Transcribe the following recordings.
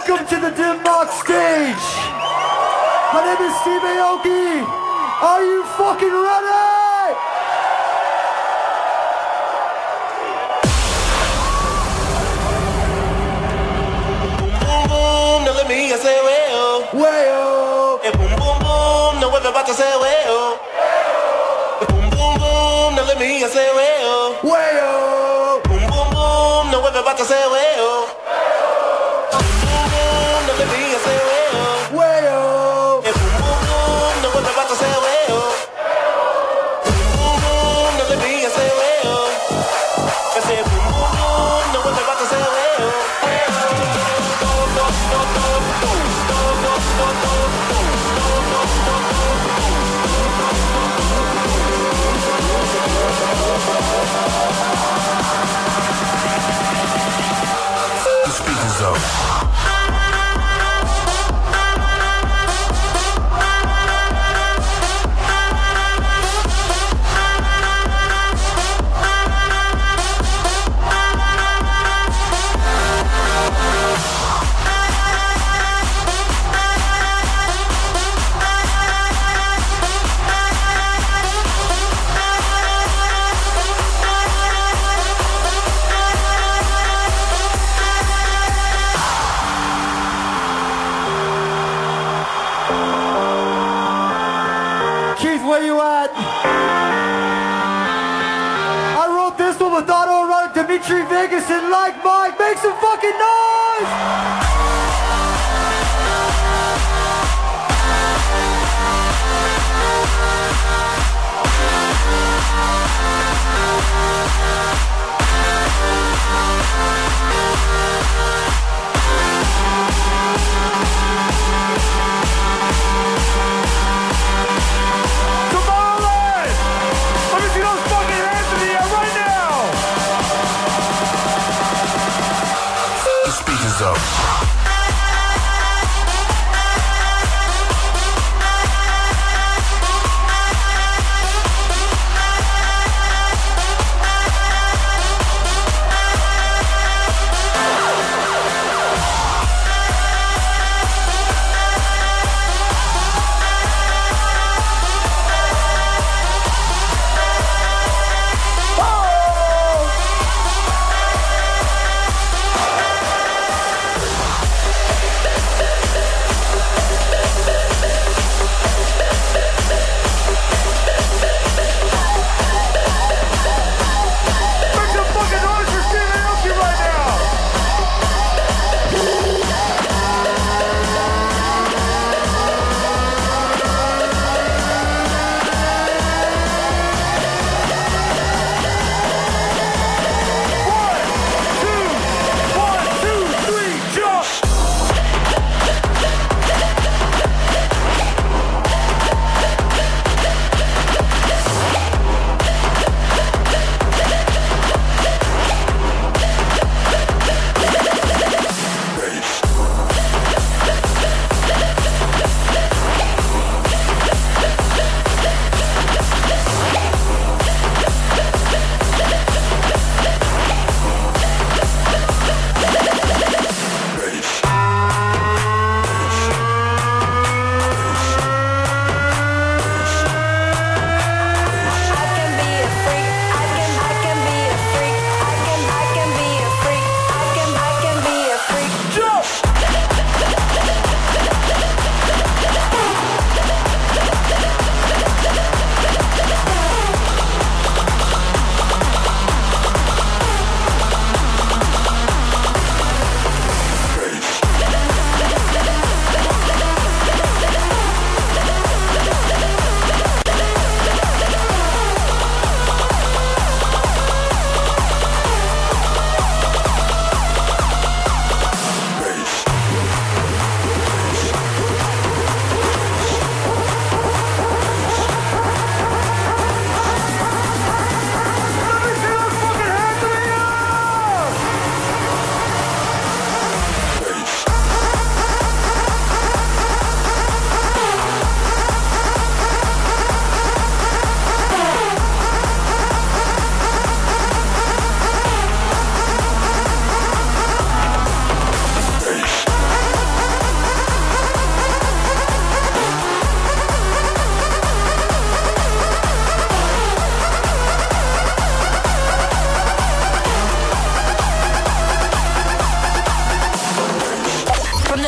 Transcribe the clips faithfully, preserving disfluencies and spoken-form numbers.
Welcome to the Denmark stage. My name is Steve Aoki. Are you fucking ready? Boom, boom, boom, now let me hear you say well. Well, Hey, boom, boom, boom, now everybody say well. Hey, boom, boom, boom, now let me hear you say well. well, Boom, boom, boom, now everybody say well. Boom, boom, boom, now let me hear you say well. well. Hey, boom, boom, boom, now everybody say well. Boom, boom, boom, now let me hear you say well. I say boom, boom, boom, now everybody say well. The speakers up. Keith, where you at? I wrote this one with Otto Run, Dimitri Vegas, and Like Mike. Make some fucking noise! Tomorrowland! Let me see those fucking hands in the air right now! The speakers up.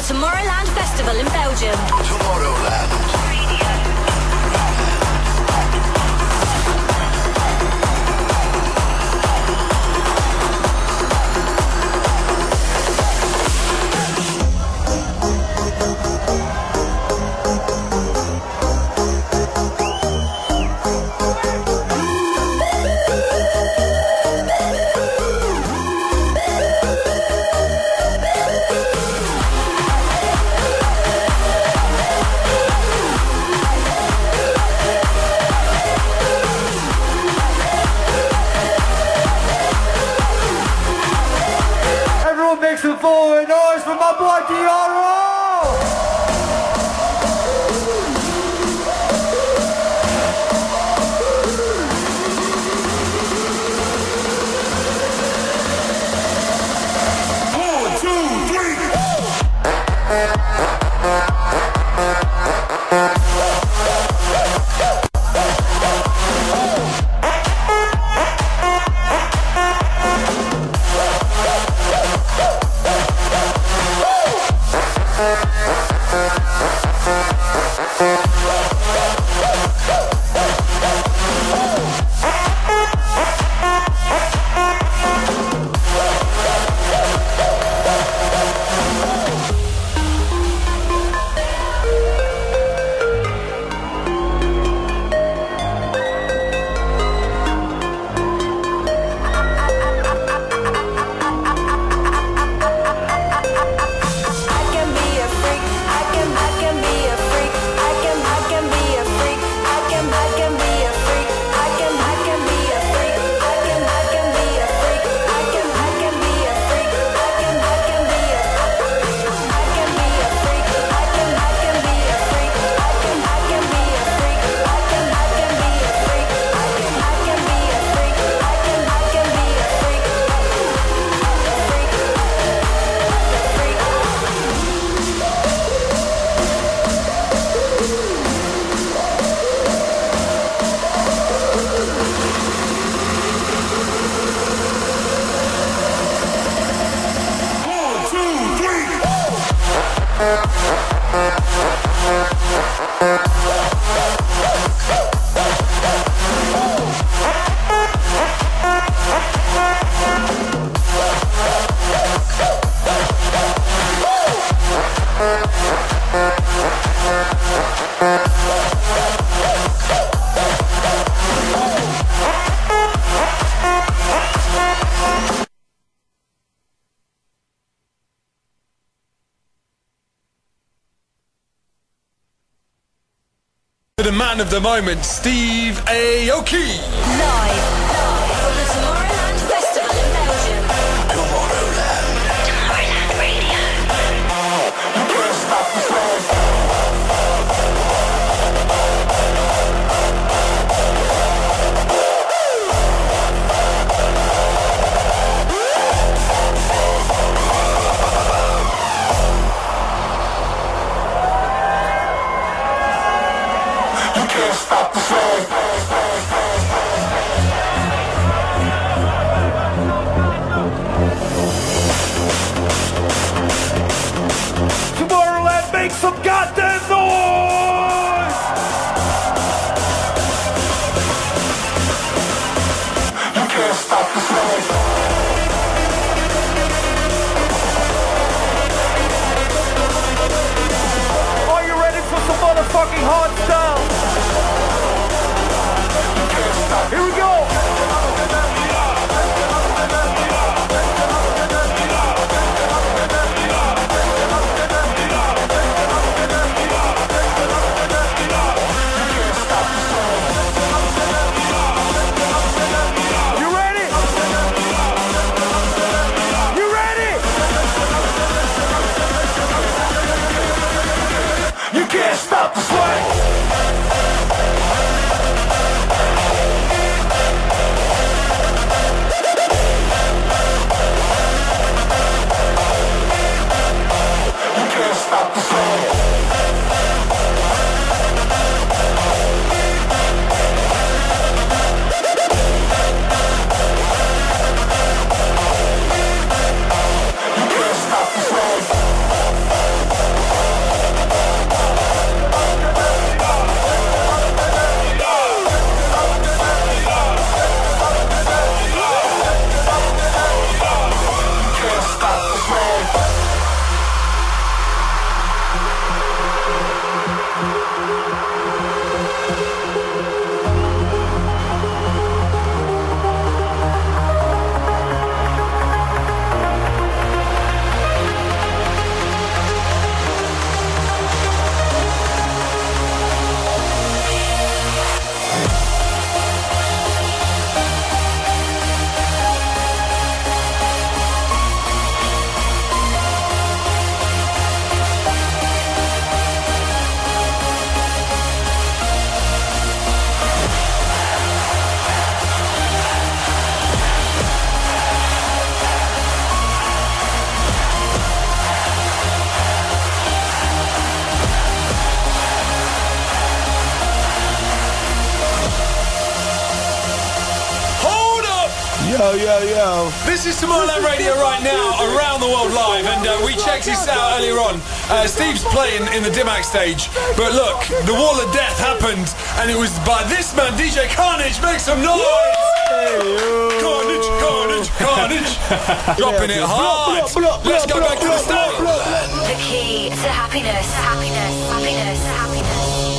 Tomorrowland Festival in Belgium. Tomorrowland. The man of the moment, Steve Aoki. Live from the Tomorrowland Festival in Belgium. Tomorrowland. Tomorrowland Radio. You can't stop the flame. Stop the flame. Tomorrowland, make some goddamn noise! You can't stop the flame. Are you ready for some motherfucking hard style? Here we go! You ready? You ready? You can't stop the flame. Stop the flame. You can't stop the flame. Yo, yo, yo. This is Tomorrowland Radio right now, around the world live, and uh, we checked this out earlier on. Uh, Steve's playing in the Dimac stage, but look, the Wall of Death happened, and it was by this man, D J Carnage. Make some noise! Carnage, Carnage, Carnage. Dropping it hard. Let's go back to the stage. The key to happiness, happiness, happiness, happiness.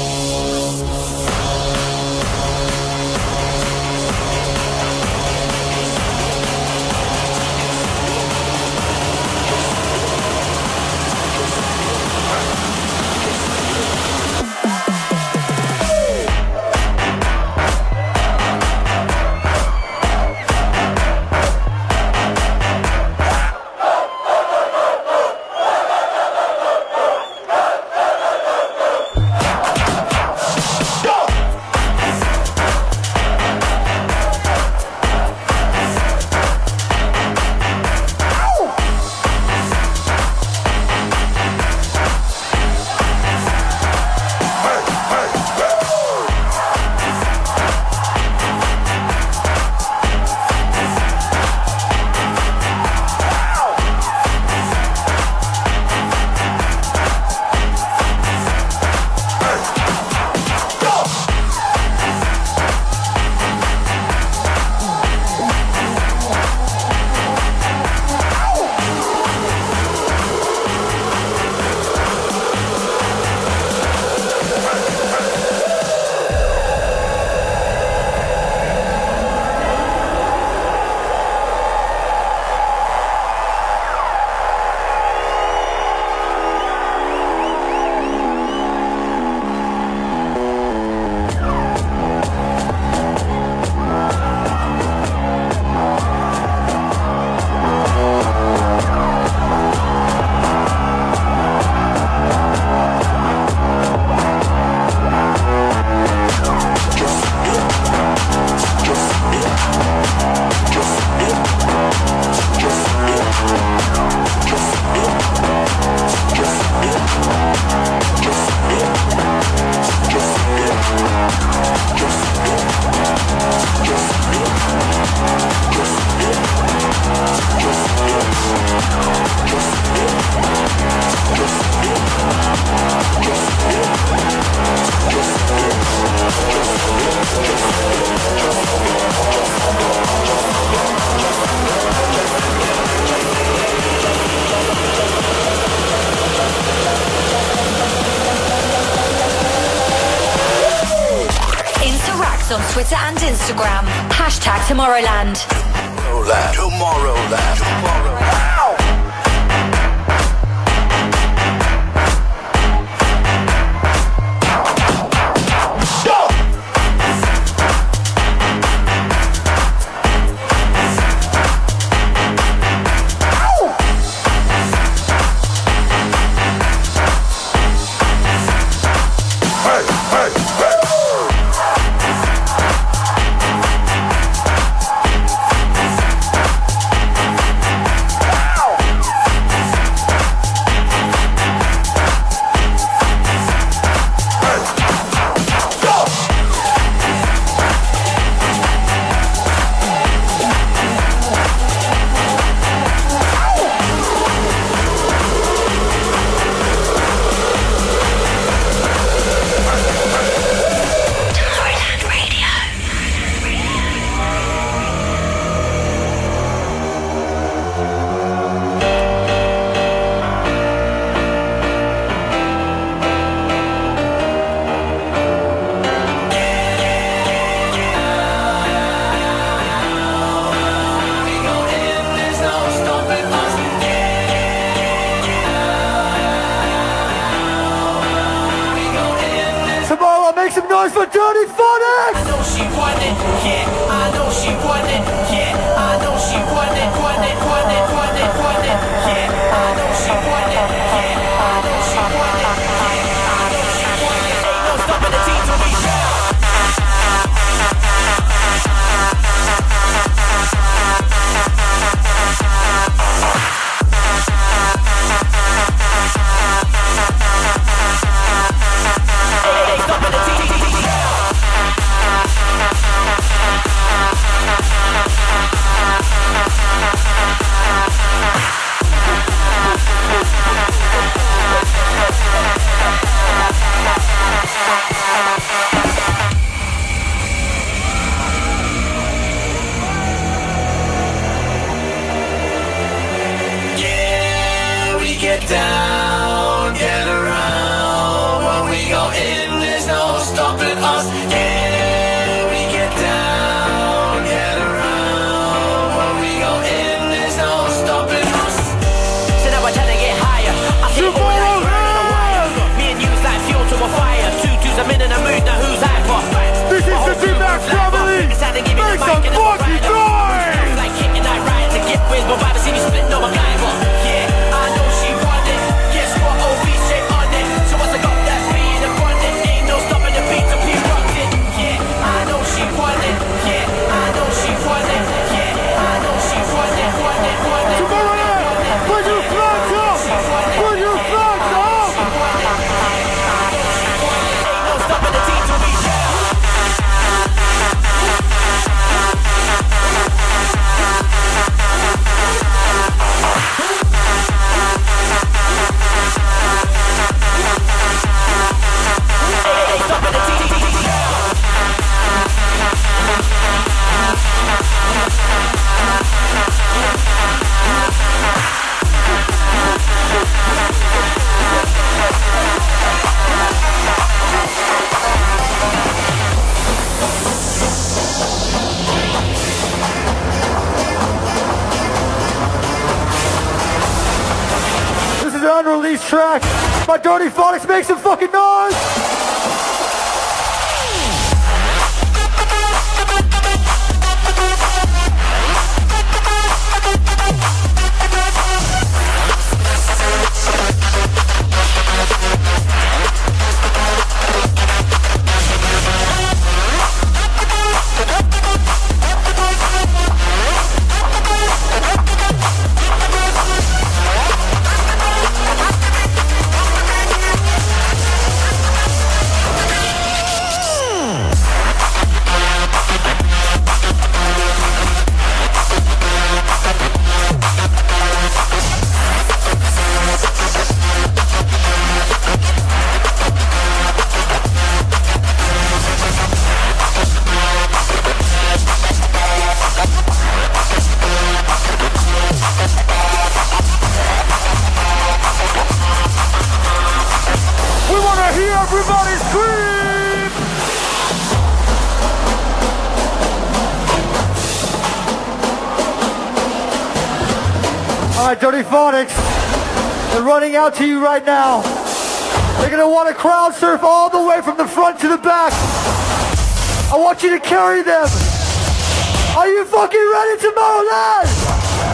On Twitter and Instagram. Hashtag Tomorrowland. Tomorrowland. Tomorrowland. Tomorrowland. Make some noise for Dirty Phonics! I know she want it, yeah. I know she want it, yeah. I know she want it, want it, want it, want it, want it, yeah. I know she want it, yeah. I know she want it, yeah. I know she want it. Ain't no stopping the team till we shout. Ain't stopping the team. down, get around. When we go in, there's no stopping us. Yeah, we get down, get around. When we go in, there's no stopping us. So now we're trying to get higher. I see it all like burning a wire. Me and you's like fuel to a fire. Two twos, I'm in a mood, now who's hyper? This is the D-Max family. Make some fucking noise. Like kicking that right to get with. But by the see me split, no my guy. But yeah, I know she want it. Guess what? O B straight on it. So once I got that beat in front, it ain't no stopping the beat till we rocked it. Yeah, I know she want it. Yeah, I know she want it. Yeah, I know she want it. Want it, want it. Tomorrowland, put your flags up. Put your flags up. Ain't no stopping the team till we down. Ain't stopping the team till we down. This is an unreleased track. My Dirty Phonics, make some fucking noise! We want to hear everybody scream. Alright, Dirty Phonics, they're running out to you right now. They're gonna want to crowd surf all the way from the front to the back. I want you to carry them. Are you fucking ready, Tomorrowland?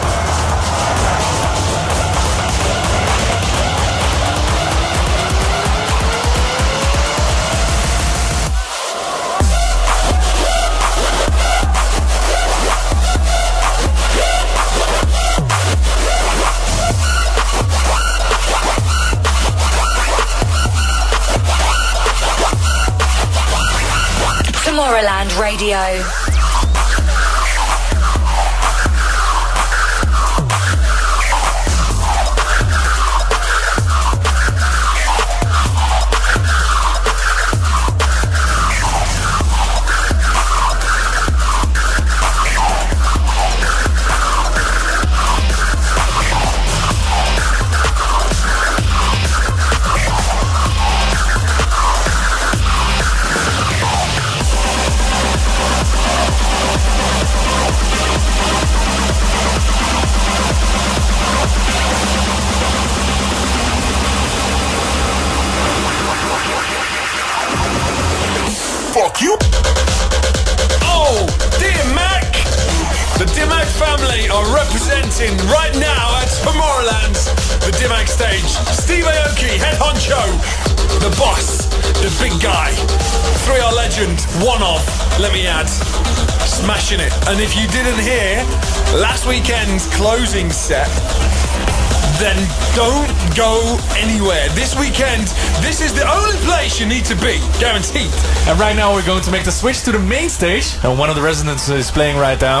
Tomorrowland Radio. Fuck you. Oh, dear Mac! The Dimac family are representing right now at Tomorrowland, the Dimac stage. Steve Aoki, head honcho, the boss, the big guy. Three R legend, one of, let me add, smashing it. And if you didn't hear last weekend's closing set, then don't go anywhere. This weekend, this is the only place you need to be, guaranteed. And right now we're going to make the switch to the main stage, and one of the residents is playing right now.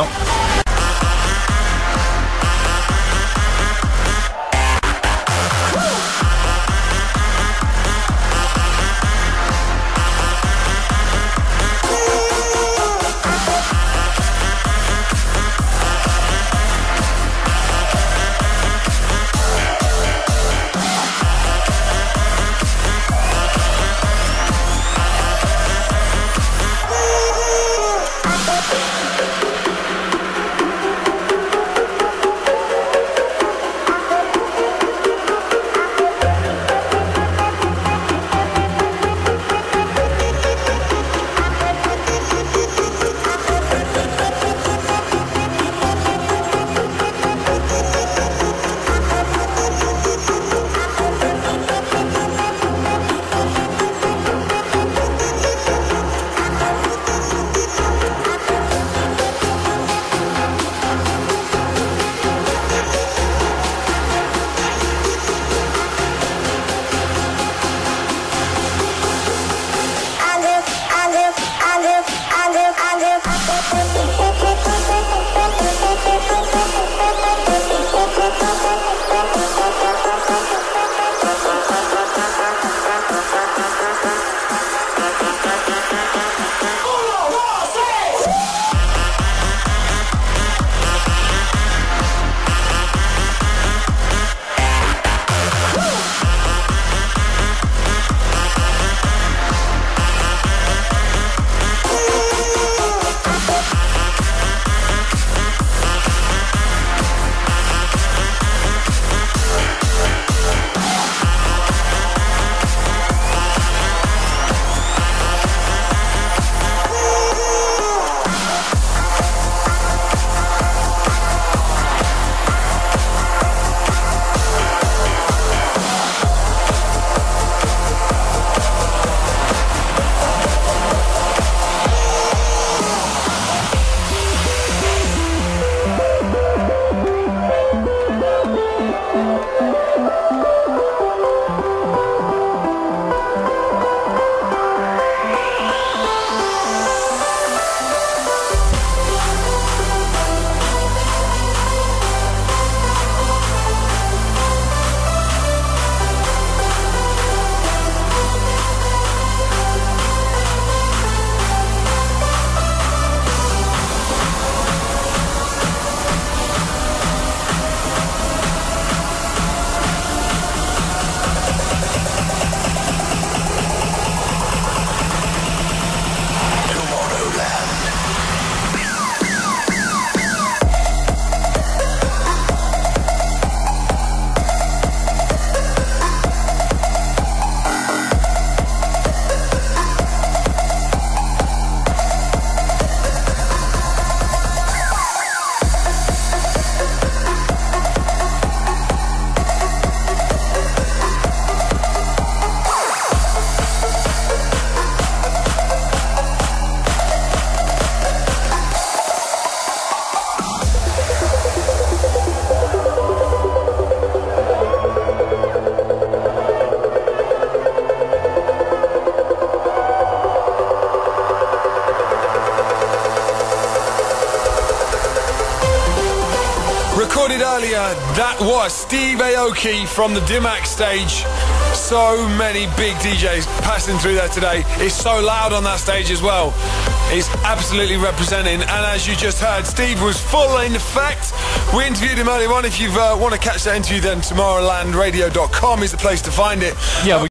recorded earlier, that was Steve Aoki from the Dimac stage. So many big D Js passing through there today. It's so loud on that stage as well. It's absolutely representing, and as you just heard, Steve was full in effect. We interviewed him earlier on. If you uh, want to catch that interview, then tomorrowland radio dot com is the place to find it. Yeah, we